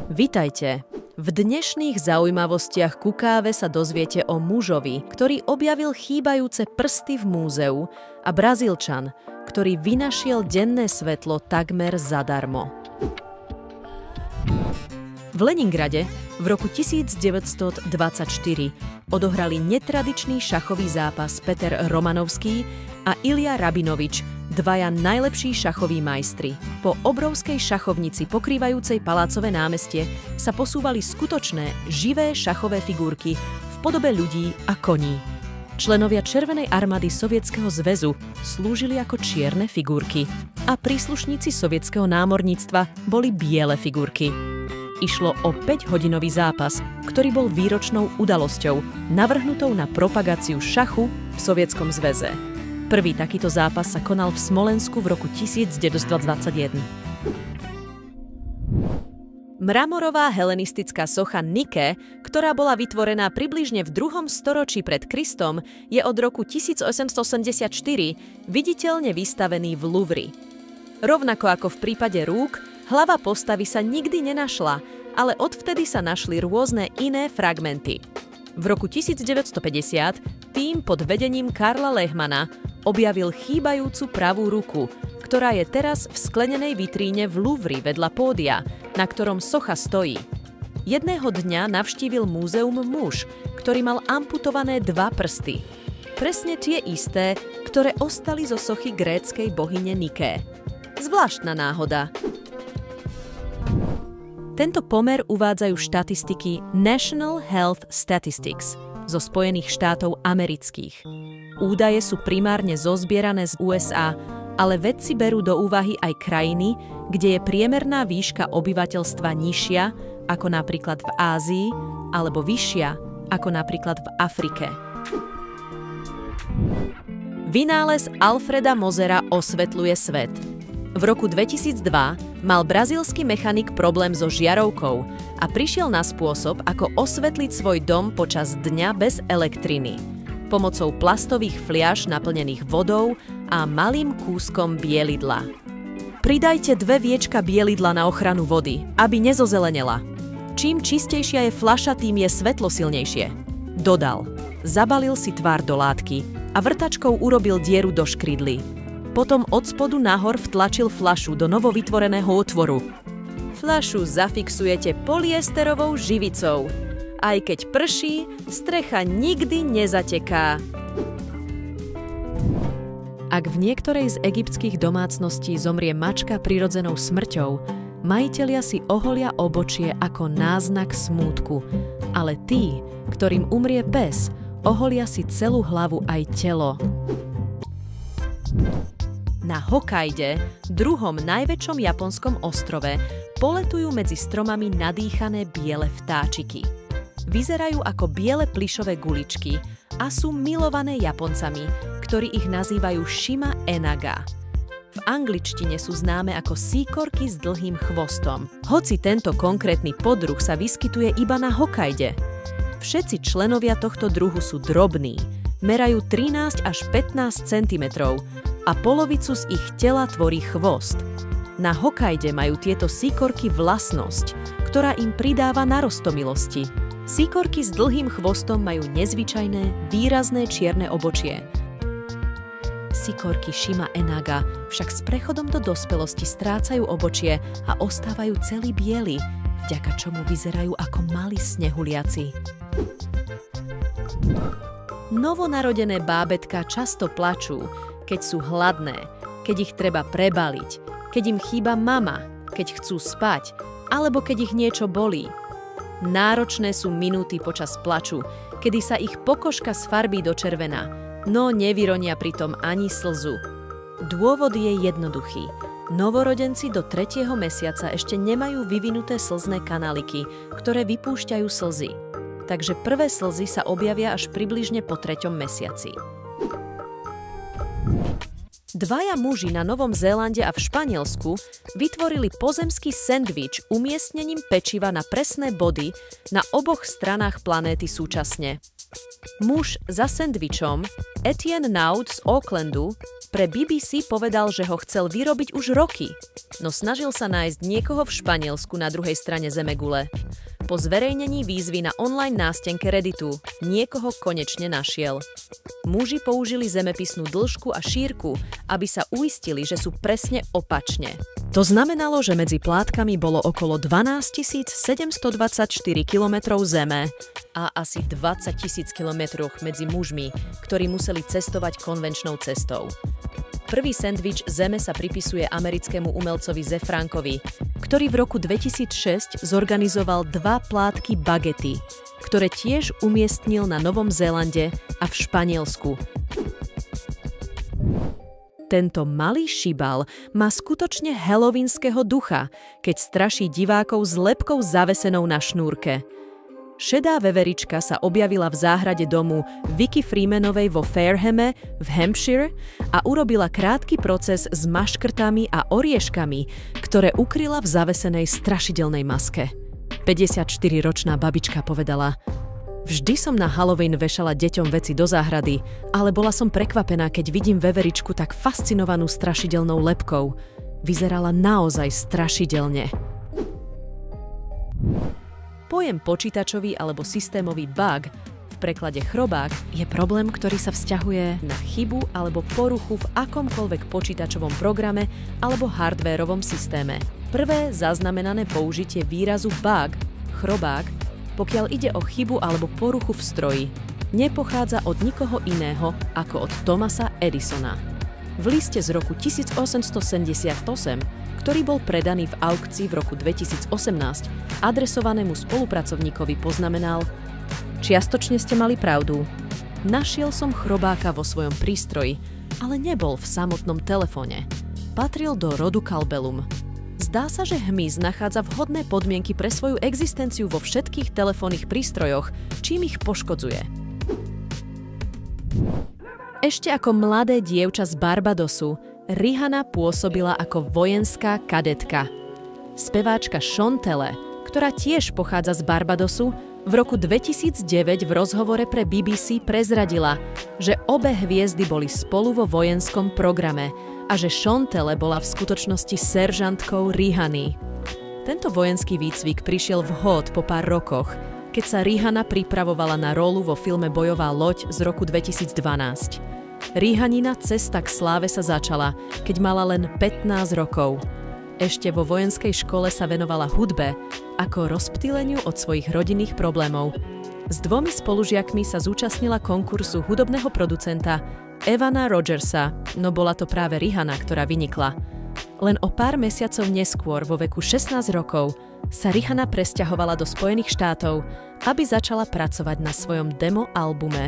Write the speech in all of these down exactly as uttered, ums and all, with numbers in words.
Vitajte! V dnešných zaujímavostiach ku káve sa dozviete o mužovi, ktorý objavil chýbajúce prsty v múzeu, a Brazílčan, ktorý vynašiel denné svetlo takmer zadarmo. V Leningrade v roku tisícdeväťstodvadsaťštyri odohrali netradičný šachový zápas Peter Romanovský a Ilja Rabinovič, dvaja najlepší šachoví majstri. Po obrovskej šachovnici pokrývajúcej palácové námestie sa posúvali skutočné, živé šachové figurky v podobe ľudí a koní. Členovia Červenej armády Sovietskeho zväzu slúžili ako čierne figurky a príslušníci sovietskeho námorníctva boli biele figurky. Išlo o päťhodinový zápas, ktorý bol výročnou udalosťou, navrhnutou na propagáciu šachu v Sovietskom zväze. Prvý takýto zápas sa konal v Smolensku v roku tisícdeväťstodvadsaťjeden. Mramorová helenistická socha Nike, ktorá bola vytvorená približne v druhom storočí pred Kristom, je od roku tisícosemstoosemdesiatštyri viditeľne vystavený v Louvre. Rovnako ako v prípade rúk, hlava postavy sa nikdy nenašla, ale odvtedy sa našli rôzne iné fragmenty. V roku tisícdeväťstopäťdesiat tím pod vedením Karla Lehmana objavil chýbajúcu pravú ruku, ktorá je teraz v sklenenej vitríne v Louvre vedľa pódia, na ktorom socha stojí. Jedného dňa navštívil múzeum muž, ktorý mal amputované dva prsty. Presne tie isté, ktoré ostali zo sochy gréckej bohyne Nike. Zvláštna náhoda. Tento pomer uvádzajú štatistiky National Health Statistics zo Spojených štátov amerických. Údaje sú primárne zozbierané z ú es á, ale vedci berú do úvahy aj krajiny, kde je priemerná výška obyvateľstva nižšia, ako napríklad v Ázii, alebo vyššia, ako napríklad v Afrike. Vynález Alfreda Mosera osvetľuje svet. V roku dvetisícdva mal brazílsky mechanik problém so žiarovkou a prišiel na spôsob, ako osvetliť svoj dom počas dňa bez elektriny. Pomocou plastových fliaš naplnených vodou a malým kúskom bielidla. Pridajte dve viečka bielidla na ochranu vody, aby nezozelenela. Čím čistejšia je fľaša, tým je svetlo silnejšie. Dodal. Zabalil si tvár do látky a vrtačkou urobil dieru do škrydly. Potom od spodu nahor vtlačil fľašu do novovytvoreného otvoru. Fľašu zafixujete polyesterovou živicou. Aj keď prší, strecha nikdy nezateká. Ak v niektorej z egyptských domácností zomrie mačka prirodzenou smrťou, majitelia si oholia obočie ako náznak smútku. Ale tí, ktorým umrie pes, oholia si celú hlavu aj telo. Na Hokkaide, druhom najväčšom japonskom ostrove, poletujú medzi stromami nadýchané biele vtáčiky. Vyzerajú ako biele plyšové guličky a sú milované Japoncami, ktorí ich nazývajú Shima Enaga. V angličtine sú známe ako síkorky s dlhým chvostom, hoci tento konkrétny poddruh sa vyskytuje iba na Hokkaide. Všetci členovia tohto druhu sú drobní, merajú trinásť až pätnásť centimetrov a polovicu z ich tela tvorí chvost. Na Hokkaide majú tieto síkorky vlastnosť, ktorá im pridáva narostomilosti. Síkorky s dlhým chvostom majú nezvyčajné, výrazné čierne obočie. Síkorky Shima Enaga však s prechodom do dospelosti strácajú obočie a ostávajú celí bieli, vďaka čomu vyzerajú ako malí snehuliaci. Novonarodené bábätká často plačú, keď sú hladné, keď ich treba prebaliť, keď im chýba mama, keď chcú spať, alebo keď ich niečo bolí. Náročné sú minúty počas plaču, kedy sa ich pokožka sfarbí do červená, no nevyronia pritom ani slzu. Dôvod je jednoduchý. Novorodenci do tretieho mesiaca ešte nemajú vyvinuté slzné kanáliky, ktoré vypúšťajú slzy. Takže prvé slzy sa objavia až približne po treťom mesiaci. Dvaja muži na Novom Zélande a v Španielsku vytvorili pozemský sendvič umiestnením pečiva na presné body na oboch stranách planéty súčasne. Muž za sendvičom, Etienne Naud z Aucklandu, pre bé bé cé povedal, že ho chcel vyrobiť už roky, no snažil sa nájsť niekoho v Španielsku na druhej strane zemegule. Po zverejnení výzvy na online nástenke Redditu niekoho konečne našiel. Muži použili zemepisnú dĺžku a šírku, aby sa uistili, že sú presne opačne. To znamenalo, že medzi plátkami bolo okolo dvanásťtisíc sedemstodvadsaťštyri kilometrov zeme a asi dvadsaťtisíc kilometrov medzi mužmi, ktorí museli cestovať konvenčnou cestou. Prvý sendvič zeme sa pripisuje americkému umelcovi Ze Frankovi, ktorý v roku dvetisícšesť zorganizoval dva plátky bagety, ktoré tiež umiestnil na Novom Zélande a v Španielsku. Tento malý šibal má skutočne halloweenského ducha, keď straší divákov s lebkou zavesenou na šnúrke. Šedá veverička sa objavila v záhrade domu Vicky Freemanovej vo Farehame v Hampshire a urobila krátky proces s maškrtami a orieškami, ktoré ukryla v zavesenej strašidelnej maske. päťdesiatštyriročná babička povedala: Vždy som na Halloween vešala deťom veci do záhrady, ale bola som prekvapená, keď vidím veveričku tak fascinovanú strašidelnou lebkou. Vyzerala naozaj strašidelne. Pojem počítačový alebo systémový bug, v preklade chrobák, je problém, ktorý sa vzťahuje na chybu alebo poruchu v akomkoľvek počítačovom programe alebo hardvérovom systéme. Prvé zaznamenané použitie výrazu bug, chrobák, pokiaľ ide o chybu alebo poruchu v stroji, nepochádza od nikoho iného ako od Thomasa Edisona. V liste z roku tisícosemstosedemdesiatosem, ktorý bol predaný v aukcii v roku dvetisícosemnásť, adresovanému spolupracovníkovi poznamenal: Čiastočne ste mali pravdu. Našiel som chrobáka vo svojom prístroji, ale nebol v samotnom telefóne. Patril do rodu Calbellum. Zdá sa, že hmyz nachádza vhodné podmienky pre svoju existenciu vo všetkých telefónnych prístrojoch, čím ich poškodzuje. Ešte ako mladé dievča z Barbadosu Rihanna pôsobila ako vojenská kadetka. Speváčka Chantelle, ktorá tiež pochádza z Barbadosu, v roku dvetisícdeväť v rozhovore pre bé bé cé prezradila, že obe hviezdy boli spolu vo vojenskom programe a že Chantelle bola v skutočnosti seržantkou Rihanny. Tento vojenský výcvik prišiel vhod po pár rokoch, keď sa Rihanna pripravovala na rolu vo filme Bojová loď z roku dvetisícdvanásť. Rihannina cesta k sláve sa začala, keď mala len pätnásť rokov. Ešte vo vojenskej škole sa venovala hudbe ako rozptýleniu od svojich rodinných problémov. S dvomi spolužiakmi sa zúčastnila konkursu hudobného producenta Evana Rogersa, no bola to práve Rihanna, ktorá vynikla. Len o pár mesiacov neskôr, vo veku šestnásť rokov, sa Rihanna presťahovala do Spojených štátov, aby začala pracovať na svojom demo-albume.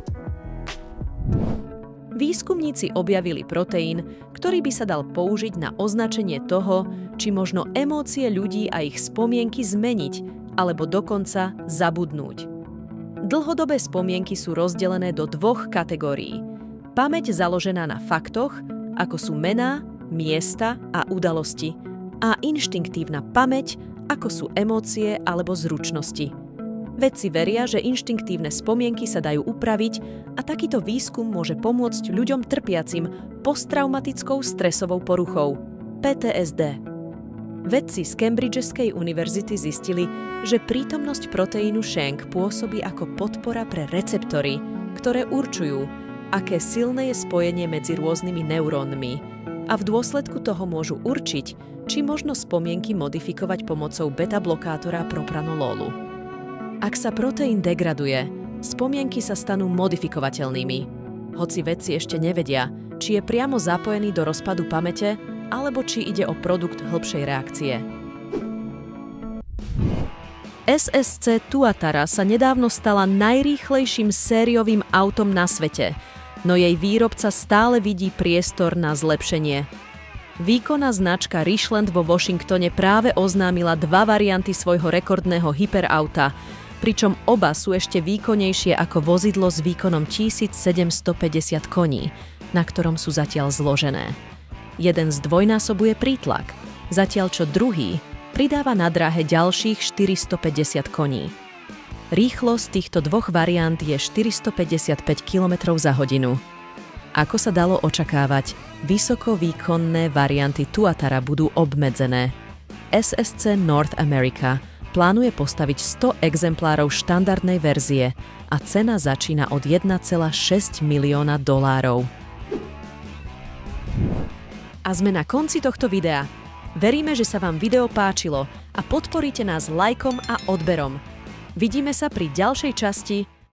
Výskumníci objavili proteín, ktorý by sa dal použiť na označenie toho, či možno emócie ľudí a ich spomienky zmeniť, alebo dokonca zabudnúť. Dlhodobé spomienky sú rozdelené do dvoch kategórií. Pamäť založená na faktoch, ako sú mená, miesta a udalosti, a inštinktívna pamäť, ako sú emócie alebo zručnosti. Vedci veria, že inštinktívne spomienky sa dajú upraviť a takýto výskum môže pomôcť ľuďom trpiacim posttraumatickou stresovou poruchou pé té es dé. Vedci z Cambridgeskej univerzity zistili, že prítomnosť proteínu Shank pôsobí ako podpora pre receptory, ktoré určujú, aké silné je spojenie medzi rôznymi neurónmi, a v dôsledku toho môžu určiť, či možno spomienky modifikovať pomocou beta-blokátora propranololu. Ak sa proteín degraduje, spomienky sa stanú modifikovateľnými. Hoci vedci ešte nevedia, či je priamo zapojený do rozpadu pamäte, alebo či ide o produkt hĺbšej reakcie. es es cé Tuatara sa nedávno stala najrýchlejším sériovým autom na svete, no jej výrobca stále vidí priestor na zlepšenie. Výkonná značka Richland vo Washingtone práve oznámila dva varianty svojho rekordného hyperauta, pričom oba sú ešte výkonnejšie ako vozidlo s výkonom tisícsedemstopäťdesiat koní, na ktorom sú zatiaľ zložené. Jeden zdvojnásobuje prítlak, zatiaľ čo druhý pridáva na dráhe ďalších štyristopäťdesiat koní. Rýchlosť týchto dvoch variant je štyristopäťdesiatpäť kilometrov za hodinu. Ako sa dalo očakávať, vysokovýkonné varianty Tuatara budú obmedzené. es es cé North America plánuje postaviť sto exemplárov štandardnej verzie a cena začína od jeden celá šesť milióna dolárov. A sme na konci tohto videa. Veríme, že sa vám video páčilo a podporíte nás lajkom a odberom. Vidíme sa pri ďalšej časti